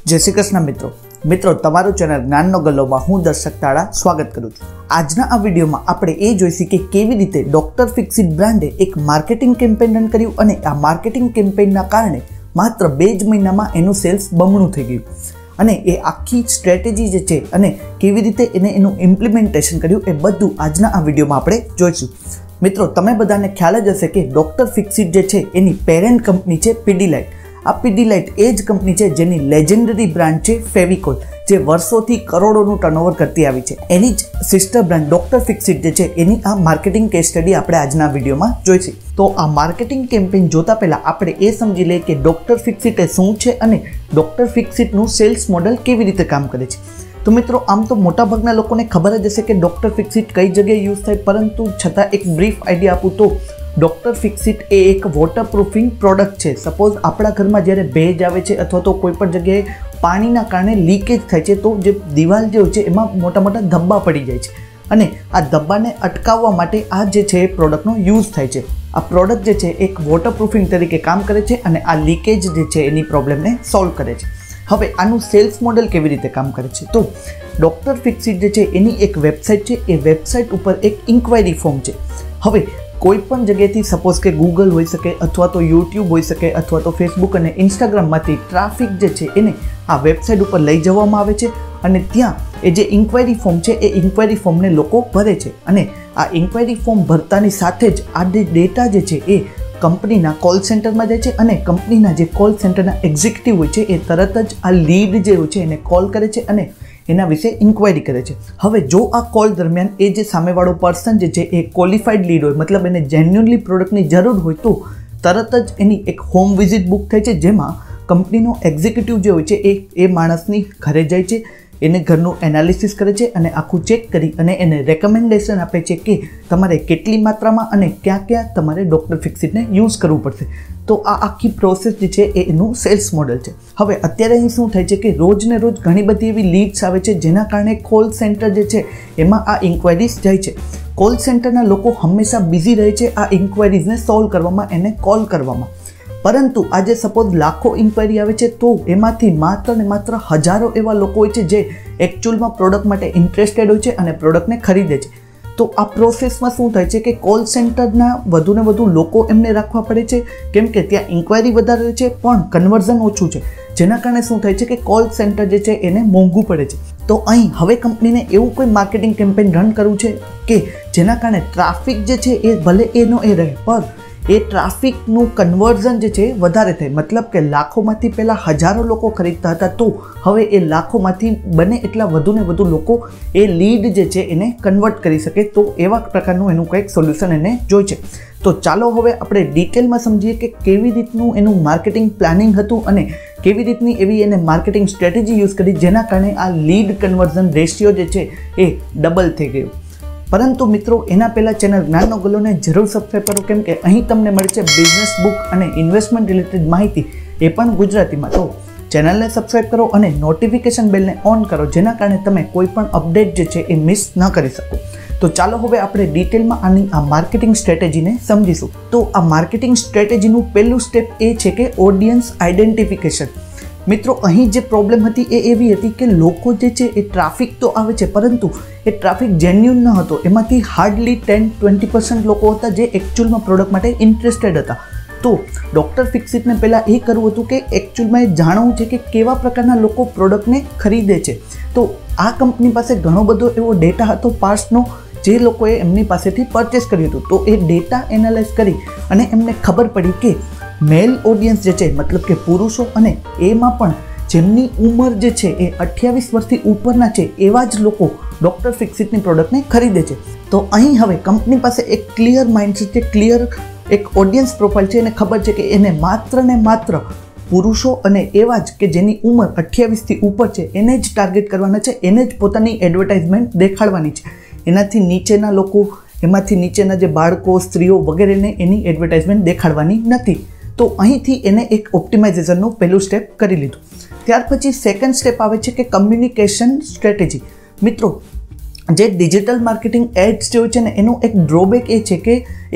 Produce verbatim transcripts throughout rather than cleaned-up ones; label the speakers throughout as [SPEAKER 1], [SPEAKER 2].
[SPEAKER 1] जय श्री कृष्ण मित्रों मित्रों तमारू चैनल ज्ञाननो गल्लो में हूँ दर्शक ताड़ा स्वागत करूँ छूं। आजना आ विडियो में आपणे ए जोईशुं के केवी रीते डॉक्टर फिक्सिट ब्रांडे एक मार्केटिंग केम्पेन रन कर्युं अने आ मार्केटिंग केम्पेनना कारणे मात्र बे ज महीनामां एनुं सेल्स बमणुं थई गयुं अने ए आखी स्ट्रेटेजी जे छे अने केवी रीते एने एनुं इम्प्लिमेंटेशन कर्युं ए बधुं आजना आ विडियो में आपणे जोईशुं। मित्रों तमे बधाने ख्याल ज हशे के डॉक्टर फिक्सिट जे छे एनी पेरेंट कंपनी छे पीडीलाइट। आ पीडीलाइट ए ज कंपनी छे जेनी लेजेंडरी ब्रांड छे फेविकोल, जे वर्षोथी करोड़ोनुं टर्नओवर करती आवी छे। एनी ज सिस्टर ब्रांड डॉक्टर फिक्सिट जे छे एनी आ मार्केटिंग केस स्टडी आपणे आजना विडियोमां जोईशुं। तो आ मार्केटिंग केम्पेन जोता पहेला आपणे ए समजी लईए के डॉक्टर फिक्सिट ए शुं छे अने डॉक्टर फिक्सिटनुं सेल्स मॉडल केवी रीते काम करे छे। तो मित्रों आम तो मोटा भागना लोकोने खबर ज हशे के डॉक्टर फिक्सिट कई जगह यूज थाय, परंतु छतां एक ब्रीफ आइडिया आपूं तो डॉक्टर फिक्सिट ए एक वॉटरप्रूफिंग प्रोडक्ट है। सपोज अपना घर में जयरे भेज आवे छे अथवा तो कोईपण जगह पानीना कारणे लीकेज थाय छे तो जे दीवाल जे होय छे एमां मोटा मोटा धब्बा पड़ी जाय छे अने आ धब्बाने अटकाववा माटे आ जे छे प्रोडक्टनो यूज थाय छे। आ प्रोडक्ट जे छे एक वॉटरप्रूफिंग तरीके काम करे छे अने आ लीकेज जे छे एनी प्रॉब्लमने सॉल्व करे छे। हवे आनुं सेल्स मॉडल केवी रीते काम करे छे तो डॉक्टर फिक्सिट जे छे एनी एक वेबसाइट छे। ए वेबसाइट उपर एक इन्क्वायरी फॉर्म छे। हवे कोईपण जगहथी सपोज के गूगल होई सके अथवा तो यूट्यूब होई सके अथवा तो फेसबुक अने इंस्टाग्राम मांथी ट्राफिक जे छे एने आ वेबसाइट उपर लई जवामां आवे छे अने त्यां ए जे इन्क्वायरी फॉर्म छे ए इन्क्वायरी फॉर्मने लोको भरे छे अने आ इन्क्वायरी फॉर्म भरतानी साथे ज आ जे डेटा जे छे ए कंपनीना कॉल सेंटरमां जाय छे अने कंपनीना जे कॉल सेंटरना एक्ઝિક્યુટિવ होय छे ए तरत ज आ लीड जे होय छे एने कॉल करे छे अने एना विषे इन्क्वायरी करे छे। हवे जो आ कॉल दरमियान ए जे सामेवाळो पर्सन जे छे ए क्वॉलिफाइड लीड होय, मतलब एने जेन्युइनली प्रोडक्टनी जरूर होय तो तरत ज एनी एक होम विजिट बुक थाय छे, जेमां कंपनीनो एक्ઝિક્યુટિવ जे होय छे ए ए माणसनी घरे जाय छे, एने घरનું एनालिसिस करे छे अने आखुं चेक करी अने एने रेकमेन्डेशन आपे छे के तमारे केटली मात्रामां अने क्यां क्यां तमारे डॉक्टर फिक्सिटने यूज करवुं पड़शे। तो आ आखी प्रोसेस जे छे ए एनुं सेल्स मॉडल छे। हवे अत्यारे अहीं शुं थाय छे के रोज ने रोज घणी बधी एवी लीड्स आवे छे जेना कारणे कॉल सेंटर जे छे एमां आ इन्क्वायरीज जाय छे। कॉल सेंटरना लोको हमेशा बिजी रहे छे आ इन्क्वायरीजने सॉल्व करवामां, एने कॉल करवामां। परंतु आज सपोज लाखों इन्क्वायरी आवे छे तो एमांथी मात्र ने मात्र हजारों एवा लोको होय छे जे एक्चुअलमां प्रोडक्ट माटे इंटरेस्टेड होय छे अने प्रोडक्टने खरीदे छे। तो आ प्रोसेसमां शुं थाय छे के कॉल सेंटरना वधु ने वधु लोको एमने राखवा पड़े छे, केम के त्यां इन्क्वायरी वधारे छे पण कन्वर्जन ओछुं छे, जेना कारणे शुं थाय छे के कॉल सेंटर जे छे एने मोंघुं पड़े छे। तो अहीं हवे कंपनीने एवुं कोई मार्केटिंग केम्पेन रन करवुं छे के जेना कारणे ट्राफिक जे छे ए भले एनो ए रहे पर ए ट्राफिकનું કન્વર્ઝન જે છે વધારે થાય, मतलब કે લાખોમાંથી પહેલાં હજારો લોકો ખરીદતા હતા તો હવે એ લાખોમાંથી બને એટલા વધુ ને વધુ લોકો એ લીડ જે છે એને કન્વર્ટ કરી શકે, તો એવા પ્રકારનું એનું કંઈક સોલ્યુશન એને જોઈ છે। તો ચાલો હવે આપણે ડિટેલમાં સમજીએ કે કેવી રીતનું એનું માર્કેટિંગ પ્લાનિંગ હતું અને કેવી રીતની એવી એને માર્કેટિંગ સ્ટ્રેટેજી યુઝ કરી જેના કારણે આ લીડ કન્વર્ઝન રેશિયો જે છે એ ડબલ થઈ ગયો। परंतु मित्रों एना पहला चैनल ज्ञाननो गल्लो ने जरूर सब्सक्राइब करो, केम के अहीं तमने मळे छे बिजनेस बुक अने इन्वेस्टमेंट रिलेटेड माहिती ए पण गुजरातीमां। तो चैनल ने सब्सक्राइब करो अने नोटिफिकेशन बेल ने ऑन करो जेना कारणे तमे कोईपण अपडेट जे छे ए मिस न करी सको। तो चालो हवे आपणे डिटेलमां आनी आ मार्केटिंग स्ट्रेटेजीने समजीशुं। तो आ मार्केटिंग स्ट्रेटेजीनुं पहेલું स्टेप ए छे के ऑडियंस आइडेंटिफिकेशन। मित्रों अहीं जे प्रॉब्लम हती ए एवी हती के लोको जे छे ए ट्राफिक तो आवे छे परंतु ए ट्राफिक जेन्युइन न हतो। एमांथी हार्डली टेन ट्वेंटी परसेंट लोको हता जे एक्चुअलमां प्रोडक्ट माटे इंटरेस्टेड हता। तो डॉक्टर फिक्सिटने पहेला ए करवुं हतुं के एक्चुअलमां ए जाणવું છે કે કેવા પ્રકારના લોકો પ્રોડક્ટને ખરીદે છે। તો આ કંપની પાસે ઘણો બધો એવો ડેટા હતો પાસ્ટનો જે લોકોએ એમની પાસેથી પરચેસ કર્યું હતું। તો એ ડેટા એનાલાઇઝ કરી અને એમને ખબર પડી કે मेल ऑडियंस जे छे मतलब के पुरुषों अने एमां पण जेमनी उमर जे छे ए अठावीस वर्षथी उपरना छे एवा ज लोको डॉक्टर फिक्सिटनी प्रोडक्टने खरीदे छे। तो अहीं हवे कंपनी पासे एक क्लियर माइंडसेट छे, क्लियर एक ऑडियंस प्रोफाइल छे, एने खबर छे के एने मात्र ने मात्र पुरुषों अने एवा ज के जेनी उमर अठावीस थी उपर छे एने ज टार्गेट करवाना छे, एने ज पोतानी एडवर्टाइजमेंट देखाडवानी छे। एनाथी नीचेना लोको, एमांथी नीचेना जे बाळको, स्त्रीओ वगैरेने एनी एडवर्टाइजमेंट देखाडवानी नथी। तो અહીંથી એને એક ઓપ્ટિમાઇઝેશનનું પહેલું સ્ટેપ કરી લીધું। ત્યાર પછી સેકન્ડ સ્ટેપ આવે છે કે કમ્યુનિકેશન સ્ટ્રેટેજી। મિત્રો જે ડિજિટલ માર્કેટિંગ એડ્સ જે હોય છે ને એનું એક ડ્રોબેક એ છે કે એ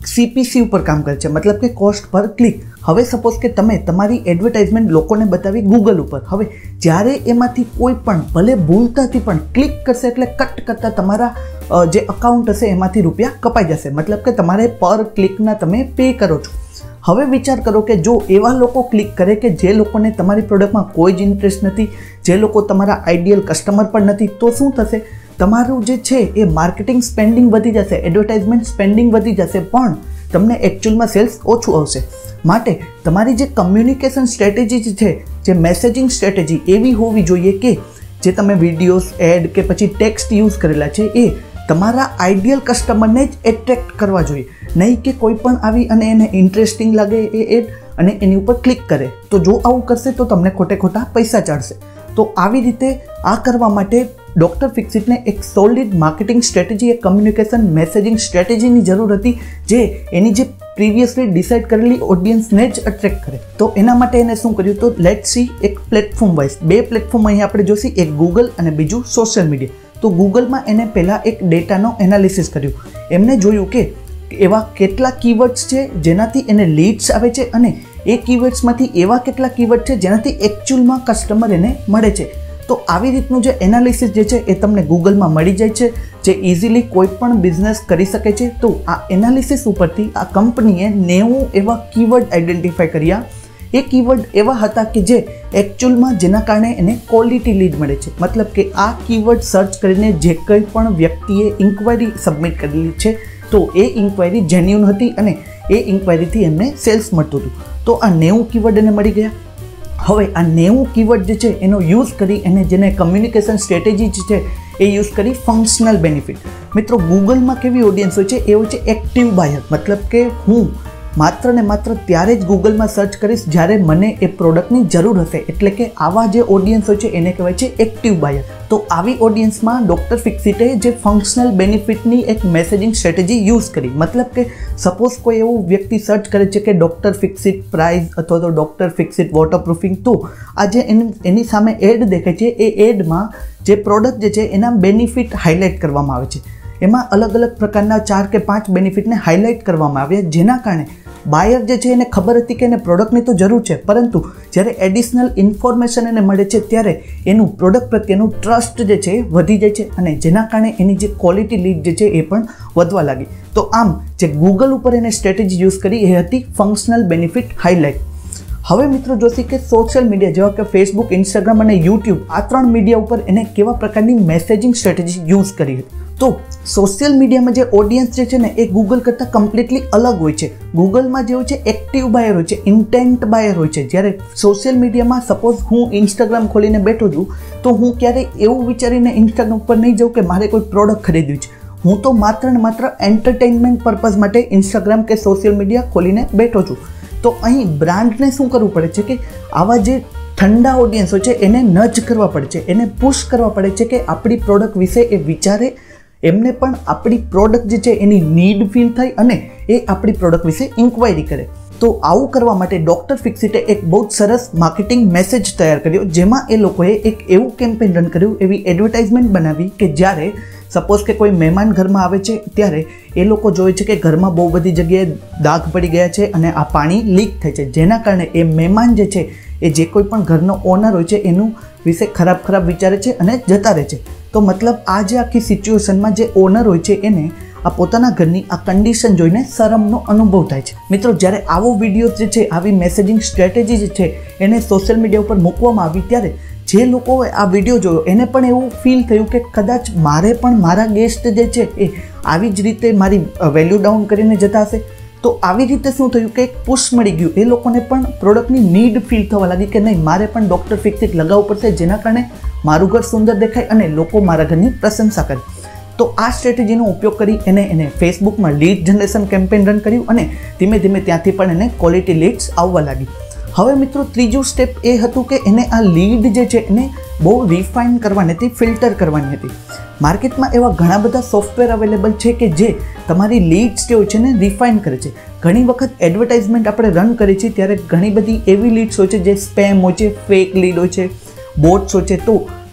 [SPEAKER 1] સીપીસી ઉપર કામ કરે છે, મતલબ કે કોસ્ટ પર ક્લિક. હવે સપોઝ કે તમે તમારી એડવર્ટાઇઝમેન્ટ લોકોને બતાવી ગૂગલ ઉપર, હવે જ્યારે એમાંથી કોઈ પણ ભલે ભૂલતાથી પણ ક્લિક કરશે એટલે કટ કરતાં તમારા જે અકાઉન્ટ હશે એમાંથી રૂપિયા કપાઈ જશે, મતલબ કે તમારે પર ક્લિકના તમે પે કરો છો. હવે વિચાર કરો કે જો એવા લોકો ક્લિક કરે કે જે લોકોને તમારી પ્રોડક્ટમાં કોઈ જ ઇન્ટરેસ્ટ નથી, જે લોકો તમારા આઈડિયલ કસ્ટમર પણ નથી, તો શું થશે? તમારું જે છે એ માર્કેટિંગ સ્પેન્ડિંગ વધી જશે, એડવર્ટાઇઝમેન્ટ સ્પેન્ડિંગ વધી જશે, પણ તમને એકચ્યુઅલમાં સેલ્સ ઓછું આવશે. માટે તમારી જે કમ્યુનિકેશન સ્ટ્રેટેજી છે, જે મેસેજિંગ સ્ટ્રેટેજી એવી હોવી જોઈએ કે જે તમે વિડીયોઝ, એડ કે પછી ટેક્સ્ટ યુઝ કરેલા છે એ તમારા આઈડિયલ કસ્ટમરને જ એટ્રેક્ટ કરવા જોઈએ, નહીં કે કોઈ પણ આવી અને એને ઇન્ટરેસ્ટિંગ લાગે એ એડ અને એની ઉપર ક્લિક કરે. તો જો આવું કરશે તો તમને ખોટે ખોટા પૈસા ચાડશે. તો આવી રીતે આ કરવા માટે ડૉક્ટર ફિક્સિટને એક સોલિડ માર્કેટિંગ સ્ટ્રેટેજી, એક કમ્યુનિકેશન મેસેજિંગ સ્ટ્રેટેજીની જરૂર હતી, જે એની જે પ્રીવિયસલી ડિસાઇડ કરેલી ઓડિયન્સને જ અટ્રેક્ટ કરે. તો એના માટે એને શું કર્યું? તો લેટ સી એક પ્લેટફોર્મ વાઇઝ બે પ્લેટફોર્મ અહીં આપણે જોઈશું, એક ગૂગલ અને બીજું સોશિયલ મીડિયા. તો ગૂગલમાં એને પહેલાં એક ડેટાનો એનાલિસિસ કર્યું. એમને જોયું કે એવા કેટલા કીવર્ડ્સ છે જેનાથી એને લીડ્સ આવે છે અને એ કીવર્ડ્સમાંથી એવા કેટલા કીવર્ડ છે જેનાથી એકચ્યુઅલમાં કસ્ટમર એને મળે છે. તો આવી રીતનું જે એનાલિસિસ જે છે એ તમને ગૂગલમાં મળી જાય છે, જે ઇઝીલી કોઈ પણ બિઝનેસ કરી શકે છે. તો આ એનાલિસિસ ઉપરથી આ કંપનીએ નેવું એવા કીવર્ડ આઈડેન્ટિફાઈ કર્યા. એ કીવર્ડ એવા હતા કે જે એકચ્યુઅલમાં જેના કારણે એને ક્વોલિટી લીડ મળે છે, મતલબ કે આ કીવર્ડ સર્ચ કરીને જે કંઈ પણ વ્યક્તિએ ઇન્ક્વાયરી સબમિટ કરેલી છે તો એ ઇન્ક્વાયરી જેન્યુન હતી અને એ ઇન્ક્વાયરીથી એમને સેલ્સ મળતું હતું. તો આ નેવું કીવર્ડ એને મળી ગયા. હવે આ નેવું કીવર્ડ જે છે એનો યુઝ કરી એને જેને કમ્યુનિકેશન સ્ટ્રેટેજી છે એ યુઝ કરી ફંક્શનલ બેનિફિટ. મિત્રો ગૂગલમાં કેવી ઓડિયન્સ હોય છે? એ હોય છે એક્ટિવ બાયર, મતલબ કે હું માત્ર ને માત્ર ત્યારે જ ગૂગલમાં સર્ચ કરીશ જ્યારે મને એ પ્રોડક્ટની જરૂર હશે. એટલે કે આવા જે ઓડિયન્સ હોય છે એને કહેવાય છે એક્ટિવ બાયર. તો આવી ઓડિયન્સમાં ડૉક્ટર ફિક્સિટે જે ફંક્શનલ બેનિફિટની એક મેસેજિંગ સ્ટ્રેટેજી યુઝ કરી. મતલબ કે સપોઝ કોઈ એવું વ્યક્તિ સર્ચ કરે છે કે ડૉક્ટર ફિક્સિટ પ્રાઇઝ અથવા તો ડૉક્ટર ફિક્સિટ વોટરપ્રૂફિંગ, તો આ જે એની સામે એડ દેખાય છે એ એડમાં જે પ્રોડક્ટ જે છે એના બેનિફિટ હાઇલાઇટ કરવામાં આવે છે. એમાં અલગ અલગ પ્રકારના ચાર કે પાંચ બેનિફિટને હાઇલાઇટ કરવામાં આવ્યા, જેના કારણે બાયર જે છે એને ખબર હતી કે એને પ્રોડક્ટની તો જરૂર છે, પરંતુ જ્યારે એડિશનલ ઇન્ફોર્મેશન એને મળે છે ત્યારે એનું પ્રોડક્ટ પ્રત્યેનું ટ્રસ્ટ જે છે એ વધી જાય છે અને જેના કારણે એની જે ક્વોલિટી લીડ જે છે એ પણ વધવા લાગી. તો આમ જે ગૂગલ ઉપર એને સ્ટ્રેટેજી યુઝ કરી એ હતી ફંક્શનલ બેનિફિટ હાઇલાઇટ. હવે મિત્રો જોશી કે સોશિયલ મીડિયા જેવા કે ફેસબુક, ઇન્સ્ટાગ્રામ અને યુટ્યુબ આ ત્રણ મીડિયા ઉપર એને કેવા પ્રકારની મેસેજિંગ સ્ટ્રેટેજી યુઝ કરી હતી. તો સોશિયલ મીડિયામાં જે ઓડિયન્સ જે છે ને એ ગૂગલ કરતાં કમ્પ્લીટલી અલગ હોય છે. ગૂગલમાં જે હોય છે એક્ટિવ બાયર હોય છે, ઇન્ટેન્ટ બાયર હોય છે, જ્યારે સોશિયલ મીડિયામાં સપોઝ હું ઇન્સ્ટાગ્રામ ખોલીને બેઠો છું તો હું ક્યારેય એવું વિચારીને ઇન્સ્ટાગ્રામ ઉપર નહીં જાઉં કે મારે કોઈ પ્રોડક્ટ ખરીદવી છે. હું તો માત્ર ને માત્ર એન્ટરટેનમેન્ટ પર્પઝ માટે ઇન્સ્ટાગ્રામ કે સોશિયલ મીડિયા ખોલીને બેઠો છું. તો અહીં બ્રાન્ડને શું કરવું પડે છે કે આવા જે ઠંડા ઓડિયન્સ હોય છે એને નજ કરવા પડે છે, એને પુશ કરવા પડે છે કે આપણી પ્રોડક્ટ વિશે એ વિચારે, એમને પણ આપણી પ્રોડક્ટ જે છે એની નીડ ફીલ થાય અને એ આપણી પ્રોડક્ટ વિશે ઇન્ક્વાયરી કરે. તો આવું કરવા માટે ડૉક્ટર ફિક્સિટે એક બહુ જ સરસ માર્કેટિંગ મેસેજ તૈયાર કર્યો, જેમાં એ લોકોએ એક એવું કેમ્પેન રન કર્યું, એવી એડવર્ટાઇઝમેન્ટ બનાવી કે જ્યારે સપોઝ કે કોઈ મહેમાન ઘરમાં આવે છે ત્યારે એ લોકો જોવે છે કે ઘરમાં બહુ બધી જગ્યાએ ડાઘ પડી ગયા છે અને આ પાણી લીક થાય છે, જેના કારણે એ મહેમાન જે છે એ જે કોઈ પણ ઘરનો ઓનર હોય છે એનું વિશે ખરાબ ખરાબ વિચારે છે અને જતા રહે છે. તો મતલબ આ જે આખી સિચ્યુએશનમાં જે ઓનર હોય છે એને આ પોતાના ઘરની આ કન્ડિશન જોઈને શરમનો અનુભવ થાય છે. મિત્રો જ્યારે આવો વિડીયો જે છે, આવી મેસેજિંગ સ્ટ્રેટેજી જે છે એને સોશિયલ મીડિયા ઉપર મૂકવામાં આવી ત્યારે જે લોકોએ આ વિડીયો જોયો એને પણ એવું ફીલ થયું કે કદાચ મારે પણ મારા ગેસ્ટ જે છે એ આવી જ રીતે મારી વેલ્યુ ડાઉન કરીને જતા હશે. તો આવી રીતે શું થયું કે એક પુશ મળી ગયું, એ લોકોને પણ પ્રોડક્ટની નીડ ફીલ થવા લાગી કે નહીં, મારે પણ ડૉક્ટર ફિક્સિટ લગાવવું પડશે, જેના કારણે મારું ઘર સુંદર દેખાય અને લોકો મારા ઘરની પ્રશંસા કરે. તો આ સ્ટ્રેટેજીનો ઉપયોગ કરી એને એને ફેસબુકમાં લીડ જનરેશન કેમ્પેન રન કર્યું અને ધીમે ધીમે ત્યાંથી પણ એને ક્વોલિટી લીડ્સ આવવા લાગી. હવે મિત્રો ત્રીજું સ્ટેપ એ હતું કે એને આ લીડ જે છે એને બહુ રિફાઇન કરવાની હતી, ફિલ્ટર કરવાની હતી. માર્કેટમાં એવા ઘણા બધા સોફ્ટવેર અવેલેબલ છે કે જે તમારી લીડ્સ જે હોય છે ને રિફાઇન કરે છે. ઘણી વખત એડવર્ટાઇઝમેન્ટ આપણે રન કરીએ છીએ ત્યારે ઘણી બધી એવી લીડ્સ હોય છે જે સ્પેમ હોય છે, ફેક લીડ હોય છે, બોટ્સ હોય છે. તો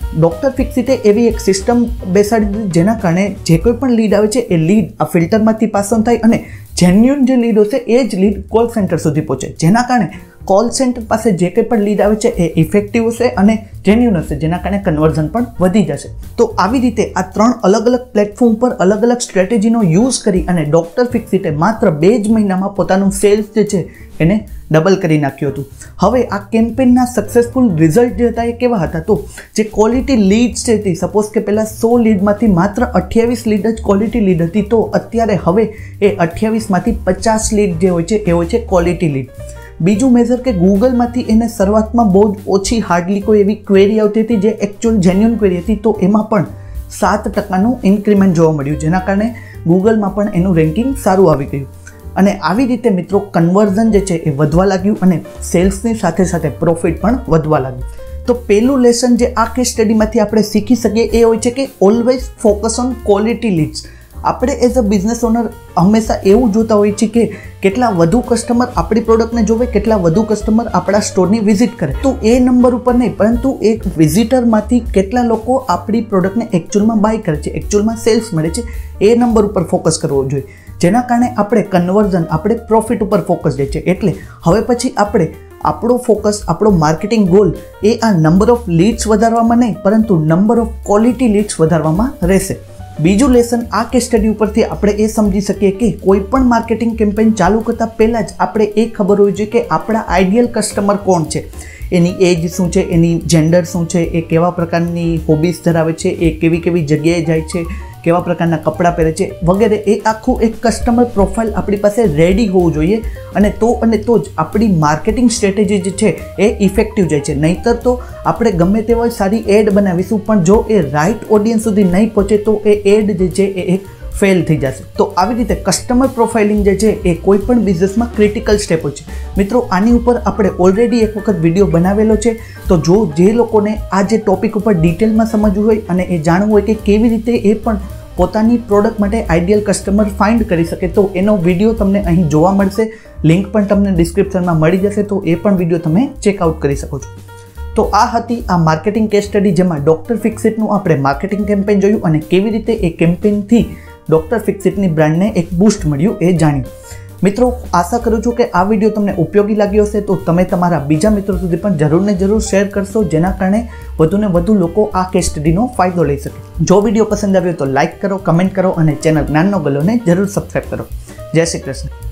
[SPEAKER 1] ડૉક્ટર ફિક્સિટે એવી એક સિસ્ટમ બેસાડી દીધી જેના કારણે જે કોઈ પણ લીડ આવે છે એ લીડ આ ફિલ્ટરમાંથી પાસ ઓન થાય અને જેન્યુઅન જે લીડ હશે એ જ લીડ કોલ સેન્ટર સુધી પહોંચે, જેના કારણે કોલ સેન્ટર પાસે જે કંઈ પણ લીડ આવે છે એ ઇફેક્ટિવ હશે અને જેન્યુઅન હશે, જેના કારણે કન્વર્ઝન પણ વધી જશે. તો આવી રીતે આ ત્રણ અલગ અલગ પ્લેટફોર્મ પર અલગ અલગ સ્ટ્રેટેજીનો યુઝ કરી અને ડૉક્ટર ફિક્સિટે માત્ર બે જ મહિનામાં પોતાનું સેલ્સ જે છે એને ડબલ કરી નાખ્યું હતું. હવે આ કેમ્પેનના સક્સેસફુલ રિઝલ્ટ જે હતા એ કેવા હતા? તો જે ક્વોલિટી લીડ્સ જે હતી, સપોઝ કે પહેલાં સો લીડમાંથી માત્ર અઠ્યાવીસ લીડ જ ક્વોલિટી લીડ હતી, તો અત્યારે હવે એ અઠ્યાવીસમાંથી પચાસ લીડ જે હોય છે એ હોય છે ક્વોલિટી લીડ. બીજું મેજર કે ગૂગલમાંથી એને શરૂઆતમાં બહુ જ ઓછી હાર્ડલી કોઈ એવી ક્વેરી આવતી હતી જે એકચ્યુઅલ જેન્યુઅન ક્વેરી હતી, તો એમાં પણ સાત ટકાનું ઇન્ક્રીમેન્ટ જોવા મળ્યું, જેના કારણે ગૂગલમાં પણ એનું રેન્કિંગ સારું આવી ગયું. અને આવી રીતે મિત્રો કન્વર્ઝન જે છે એ વધવા લાગ્યું અને સેલ્સની સાથે સાથે પ્રોફિટ પણ વધવા લાગ્યું. તો પહેલું લેસન જે આ કેસ સ્ટડીમાંથી આપણે શીખી શકીએ એ હોય છે કે always focus on quality leads. આપણે એઝ અ બિઝનેસ ઓનર હંમેશા એવું જોતા હોઈએ છીએ કે કેટલા વધુ કસ્ટમર આપણી પ્રોડક્ટને જોવે, કેટલા વધુ કસ્ટમર આપણા સ્ટોરની વિઝિટ કરે. તો એ નંબર ઉપર નહીં, પરંતુ એક વિઝિટરમાંથી કેટલા લોકો આપણી પ્રોડક્ટને એકચ્યુઅલમાં બાય કરે છે, એકચ્યુઅલમાં સેલ્સ મળે છે, એ નંબર ઉપર ફોકસ કરવો જોઈએ, જેના કારણે આપણે કન્વર્ઝન, આપણે પ્રોફિટ ઉપર ફોકસ જાય છે. એટલે હવે પછી આપણે આપણો ફોકસ, આપણો માર્કેટિંગ ગોલ એ આ નંબર ઓફ લીડ્સ વધારવામાં નહીં, પરંતુ નંબર ઓફ ક્વોલિટી લીડ્સ વધારવામાં રહેશે. બીજું લેસન આ કેસ સ્ટડી ઉપરથી આપણે એ સમજી શકીએ કે કોઈ પણ માર્કેટિંગ કેમ્પેન ચાલુ કરતાં પહેલાં જ આપણે એ ખબર હોવી જોઈએ કે આપણા આઈડિયલ કસ્ટમર કોણ છે, એની એજ શું છે, એની જેન્ડર શું છે, એ કેવા પ્રકારની હોબીઝ ધરાવે છે, એ કેવી કેવી જગ્યાએ જાય છે, કેવા પ્રકારના કપડાં પહેરે છે વગેરે. એ આખું એક કસ્ટમર પ્રોફાઇલ આપણી પાસે રેડી હોવું જોઈએ, અને તો અને તો જ આપણી માર્કેટિંગ સ્ટ્રેટેજી જે છે એ ઇફેક્ટિવ જાય છે. નહીંતર તો આપણે ગમે તેવા સારી એડ બનાવીશું, પણ જો એ રાઇટ ઓડિયન્સ સુધી નહીં પહોંચે તો એ એડ જે છે એ એક ફેલ થઈ જશે. તો આવી રીતે કસ્ટમર પ્રોફાઇલિંગ જે છે એ કોઈ પણ બિઝનેસમાં ક્રિટિકલ સ્ટેપ હોય છે. મિત્રો આની ઉપર આપણે ઓલરેડી એક વખત વિડીયો બનાવેલો છે, તો જો જે લોકોને આ જે ટોપિક ઉપર ડિટેલમાં સમજવું હોય અને એ જાણવું હોય કે કેવી રીતે એ પણ પોતાની પ્રોડક્ટ માટે આઈડિયલ કસ્ટમર ફાઇન્ડ કરી શકે, તો એનો વિડીયો તમને અહીં જોવા મળશે. લિંક પણ તમને ડિસ્ક્રિપ્શનમાં મળી જશે, તો એ પણ વિડીયો તમે ચેકઆઉટ કરી શકો છો. તો આ હતી આ માર્કેટિંગ કેસ સ્ટડી, જેમાં ડૉક્ટર ફિક્સિટનું આપણે માર્કેટિંગ કેમ્પેન જોયું અને કેવી રીતે એ કેમ્પેનથી ડૉક્ટર ફિક્સિટની બ્રાન્ડને એક બૂસ્ટ મળ્યું એ જાણ્યું. મિત્રો આશા કરું છું કે આ વિડીયો તમને ઉપયોગી લાગ્યો હશે, તો તમે તમારા બીજા મિત્રો સુધી પણ જરૂર ને જરૂર શેર કરશો, જેના કારણે વધુને વધુ લોકો આ કેસ સ્ટડીનો ફાયદો લઈ શકે. જો વિડીયો પસંદ આવ્યો તો લાઇક કરો, કમેન્ટ કરો અને ચેનલ જ્ઞાનનો ગલ્લોને જરૂર સબસ્ક્રાઈબ કરો. જય શ્રી કૃષ્ણ.